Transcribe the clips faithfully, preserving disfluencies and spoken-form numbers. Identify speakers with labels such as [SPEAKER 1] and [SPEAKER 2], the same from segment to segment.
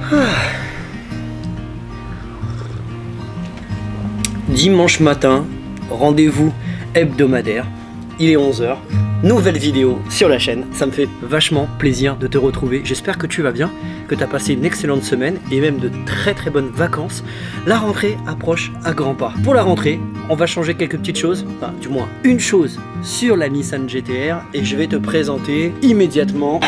[SPEAKER 1] Dimanche matin, rendez-vous hebdomadaire, il est onze heures, nouvelle vidéo sur la chaîne, ça me fait vachement plaisir de te retrouver, j'espère que tu vas bien, que tu as passé une excellente semaine et même de très très bonnes vacances. La rentrée approche à grands pas. Pour la rentrée, on va changer quelques petites choses, enfin du moins une chose sur la Nissan G T R et je vais te présenter immédiatement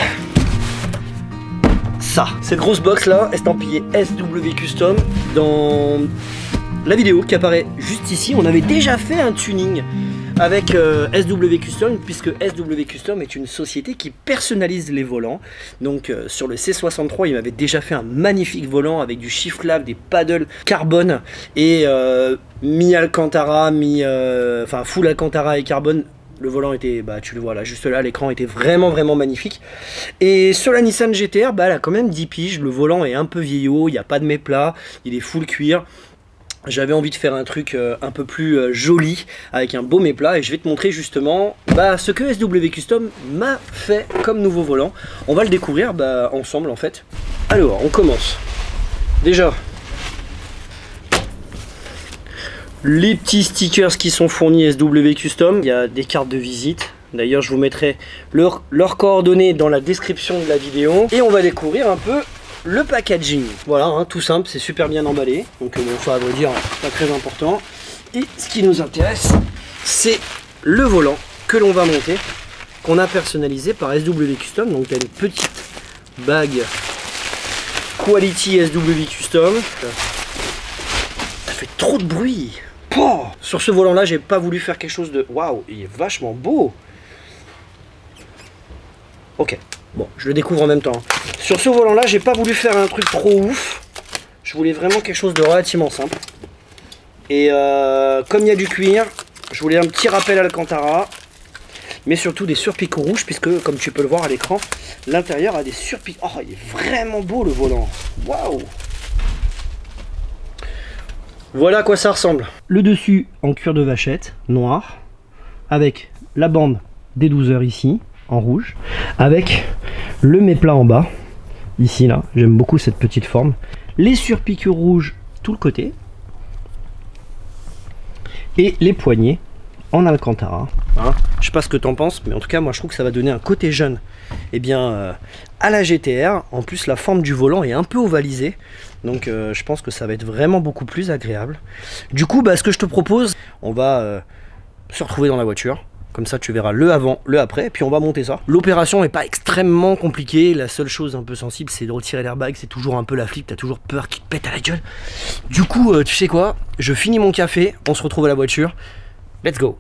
[SPEAKER 1] ça. Cette grosse box là, estampillée S W Custom, dans la vidéo qui apparaît juste ici, on avait déjà fait un tuning avec euh, S W Custom, puisque S W Custom est une société qui personnalise les volants. Donc euh, sur le C soixante-trois, il m'avait déjà fait un magnifique volant avec du shift lab, des paddles carbone et euh, mi Alcantara, mi, euh, enfin full Alcantara et carbone. Le volant était, bah tu le vois là, juste là, l'écran était vraiment vraiment magnifique. Et sur la Nissan G T R, bah elle a quand même dix piges, le volant est un peu vieillot, il n'y a pas de méplat, il est full cuir. J'avais envie de faire un truc euh, un peu plus euh, joli, avec un beau méplat, et je vais te montrer justement bah, ce que S W Custom m'a fait comme nouveau volant. On va le découvrir bah, ensemble en fait. Alors, on commence. Déjà, les petits stickers qui sont fournis S W Custom. Il y a des cartes de visite. D'ailleurs, je vous mettrai leurs leurs coordonnées dans la description de la vidéo. Et on va découvrir un peu le packaging. Voilà, hein, tout simple, c'est super bien emballé. Donc bon, ça, à vrai dire, pas très important. Et ce qui nous intéresse, c'est le volant que l'on va monter, qu'on a personnalisé par S W Custom. Donc tu as une petite bague Quality S W Custom. Ça fait trop de bruit. Oh, sur ce volant là, j'ai pas voulu faire quelque chose de... Waouh, il est vachement beau. Ok. Bon, je le découvre en même temps. Sur ce volant là, j'ai pas voulu faire un truc trop ouf. Je voulais vraiment quelque chose de relativement simple. Et euh, comme il y a du cuir, je voulais un petit rappel Alcantara. Mais surtout des surpicots rouges, puisque comme tu peux le voir à l'écran, l'intérieur a des surpicots. Oh, il est vraiment beau le volant. Waouh! Voilà à quoi ça ressemble. Le dessus en cuir de vachette, noir. Avec la bande des douze heures ici, en rouge. Avec le méplat en bas, ici là, j'aime beaucoup cette petite forme. Les surpiqûres rouges tout le côté. Et les poignées en Alcantara. Hein, je sais pas ce que tu en penses, mais en tout cas moi je trouve que ça va donner un côté jeune et bien, euh, à la G T R. En plus la forme du volant est un peu ovalisée. Donc euh, je pense que ça va être vraiment beaucoup plus agréable. Du coup, bah, ce que je te propose, on va euh, se retrouver dans la voiture. Comme ça tu verras le avant, le après, et puis on va monter ça. L'opération n'est pas extrêmement compliquée. La seule chose un peu sensible, c'est de retirer l'airbag. C'est toujours un peu la flip, t'as toujours peur qu'il te pète à la gueule. Du coup, euh, tu sais quoi, je finis mon café, on se retrouve à la voiture. Let's go.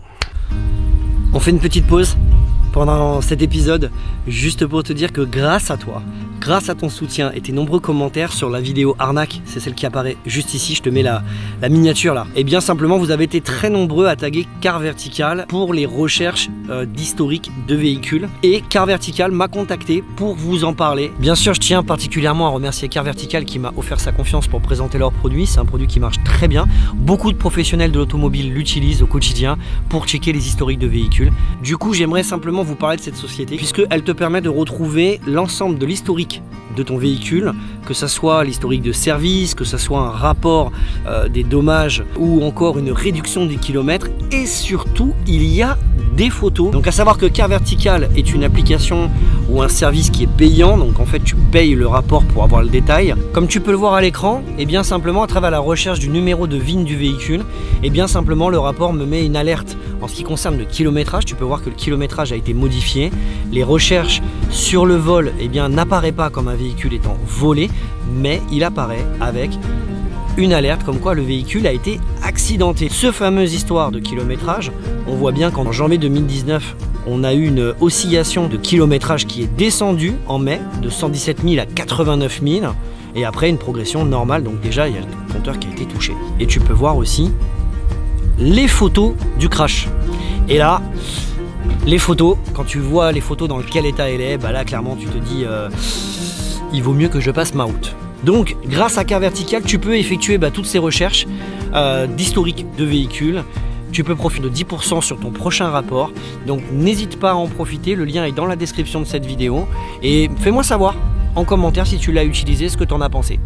[SPEAKER 1] On fait une petite pause pendant cet épisode, juste pour te dire que grâce à toi, grâce à ton soutien et tes nombreux commentaires sur la vidéo arnaque, c'est celle qui apparaît juste ici, je te mets la, la miniature là, et bien simplement vous avez été très nombreux à taguer Car Vertical pour les recherches euh, d'historique de véhicules, et Car Vertical m'a contacté pour vous en parler. Bien sûr, je tiens particulièrement à remercier Car Vertical qui m'a offert sa confiance pour présenter leurs produits. C'est un produit qui marche très bien, beaucoup de professionnels de l'automobile l'utilisent au quotidien pour checker les historiques de véhicules. Du coup, j'aimerais simplement vous parler de cette société puisqu'elle te permet de retrouver l'ensemble de l'historique de ton véhicule, que ça soit l'historique de service, que ça soit un rapport euh, des dommages ou encore une réduction des kilomètres, et surtout il y a des photos. Donc à savoir que Car Vertical est une application ou un service qui est payant, donc en fait tu payes le rapport pour avoir le détail. Comme tu peux le voir à l'écran, et bien simplement à travers la recherche du numéro de V I N du véhicule, et bien simplement le rapport me met une alerte en ce qui concerne le kilométrage. Tu peux voir que le kilométrage a été modifié. Les recherches sur le vol et bien n'apparaît pas comme un véhicule étant volé, mais il apparaît avec une alerte comme quoi le véhicule a été accidenté. Ce fameuse histoire de kilométrage, on voit bien qu'en janvier deux mille dix-neuf, on a eu une oscillation de kilométrage qui est descendue en mai de cent dix-sept mille à quatre-vingt-neuf mille, et après une progression normale. Donc déjà il y a le compteur qui a été touché. Et tu peux voir aussi les photos du crash. Et là, les photos, quand tu vois les photos dans quel état elle est, bah là clairement tu te dis euh, il vaut mieux que je passe ma route. Donc grâce à Car Vertical, tu peux effectuer bah, toutes ces recherches euh, d'historique de véhicules. Tu peux profiter de dix pour cent sur ton prochain rapport. Donc n'hésite pas à en profiter, le lien est dans la description de cette vidéo. Et fais-moi savoir en commentaire si tu l'as utilisé, ce que tu en as pensé.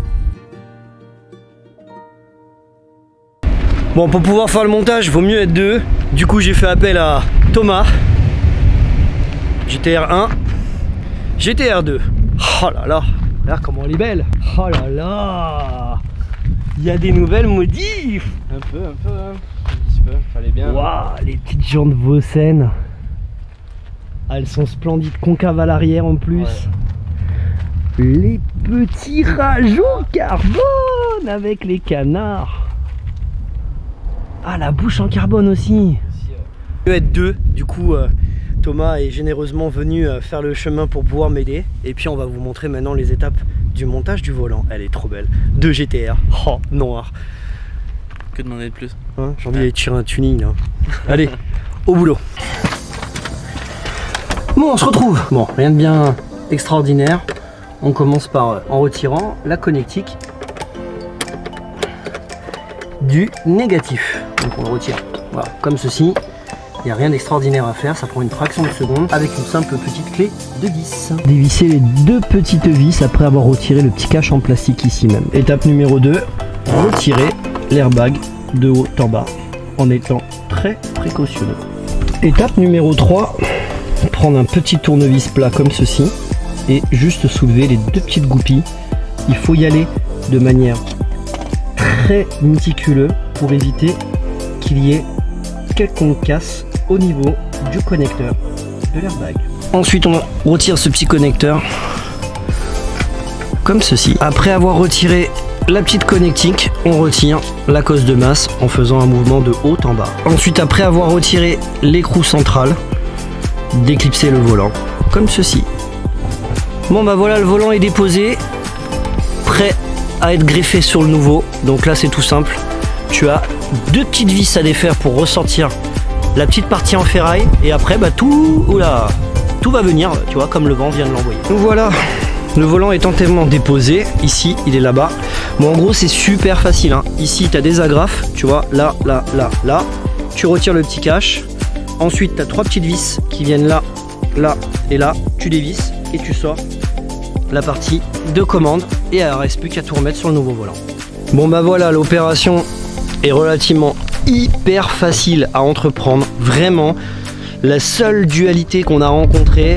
[SPEAKER 1] Bon, pour pouvoir faire le montage, vaut mieux être deux. Du coup, j'ai fait appel à Thomas. G T R un, G T R deux. Oh là là, regarde comment elle est belle. Oh là là, il y a des nouvelles modifs.
[SPEAKER 2] Un peu, un peu, hein. Un petit peu, fallait bien.
[SPEAKER 1] Waouh, les petites jantes Vossen. Ah, elles sont splendides, concave à l'arrière en plus. Ouais. Les petits rajouts carbone avec les canards. Ah, la bouche en carbone aussi. Je vais être deux, du coup euh, Thomas est généreusement venu euh, faire le chemin pour pouvoir m'aider. Et puis on va vous montrer maintenant les étapes du montage du volant. Elle est trop belle. deux G T R, oh noir.
[SPEAKER 2] Que demander de plus,
[SPEAKER 1] hein, j'ai envie d'aller tirer un tuning là. Allez, au boulot. Bon, on se retrouve. Bon, rien de bien extraordinaire. On commence par euh, en retirant la connectique du négatif. Donc on le retire, voilà, comme ceci. Il n'y a rien d'extraordinaire à faire, ça prend une fraction de seconde avec une simple petite clé de vis. Dévisser les deux petites vis après avoir retiré le petit cache en plastique ici même. Étape numéro deux, retirer l'airbag de haut en bas en étant très précautionneux. Étape numéro trois, prendre un petit tournevis plat comme ceci et juste soulever les deux petites goupilles. Il faut y aller de manière très méticuleuse pour éviter qu'il y ait quelconque casse au niveau du connecteur de l'airbag. Ensuite on retire ce petit connecteur comme ceci. Après avoir retiré la petite connectique, on retire la cosse de masse en faisant un mouvement de haut en bas. Ensuite, après avoir retiré l'écrou central, déclipser le volant comme ceci. Bon bah voilà, le volant est déposé, prêt à être greffé sur le nouveau. Donc là c'est tout simple, tu as deux petites vis à défaire pour ressortir la petite partie en ferraille et après bah tout, oula, tout va venir, tu vois, comme le vent vient de l'envoyer. Donc voilà, le volant est entièrement déposé, ici il est là-bas. Bon, en gros c'est super facile, hein. Ici tu as des agrafes, tu vois, là, là, là, là, tu retires le petit cache, ensuite tu as trois petites vis qui viennent là, là et là, tu dévisses et tu sors la partie de commande et il ne reste plus qu'à tout remettre sur le nouveau volant. Bon bah voilà, l'opération est relativement hyper facile à entreprendre, vraiment. La seule dualité qu'on a rencontrée,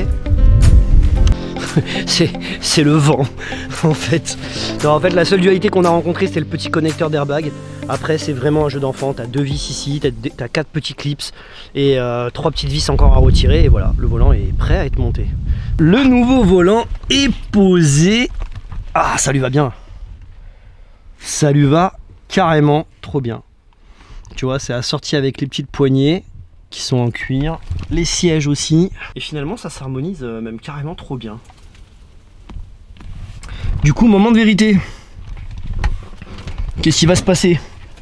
[SPEAKER 1] c'est le vent en fait. Non, en fait la seule dualité qu'on a rencontrée c'est le petit connecteur d'airbag. Après c'est vraiment un jeu d'enfant, t'as deux vis ici, t'as as quatre petits clips et euh, trois petites vis encore à retirer et voilà, le volant est prêt à être monté. Le nouveau volant est posé. Ah, ça lui va bien. Ça lui va carrément trop bien. Tu vois, c'est assorti avec les petites poignées qui sont en cuir, les sièges aussi. Et finalement, ça s'harmonise même carrément trop bien. Du coup, moment de vérité. Qu'est-ce qui va se passer ?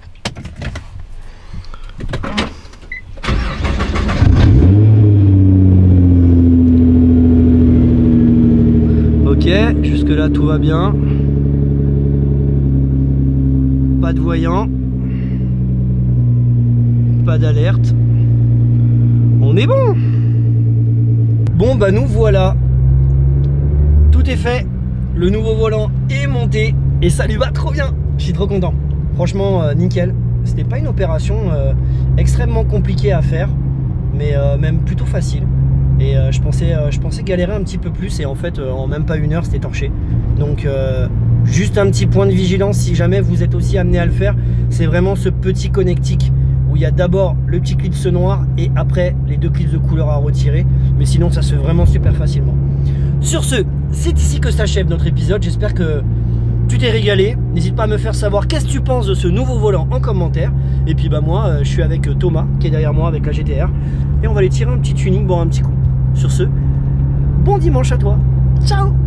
[SPEAKER 1] Ok, jusque là tout va bien. Pas de voyant. Pas d'alerte. On est bon. Bon bah nous voilà. Tout est fait. Le nouveau volant est monté. Et ça lui va trop bien. Je suis trop content. Franchement euh, nickel. C'était pas une opération euh, extrêmement compliquée à faire. Mais euh, même plutôt facile. Et euh, je, pensais, euh, je pensais galérer un petit peu plus. Et en fait euh, en même pas une heure c'était torché. Donc euh, juste un petit point de vigilance si jamais vous êtes aussi amené à le faire. C'est vraiment ce petit connectique où il y a d'abord le petit clip noir et après les deux clips de couleur à retirer. Mais sinon ça se fait vraiment super facilement. Sur ce, c'est ici que s'achève notre épisode. J'espère que tu t'es régalé. N'hésite pas à me faire savoir qu'est-ce que tu penses de ce nouveau volant en commentaire. Et puis bah moi euh, je suis avec Thomas qui est derrière moi avec la G T R. Et on va aller tirer un petit tuning, bon un petit coup. Sur ce, bon dimanche à toi. Ciao.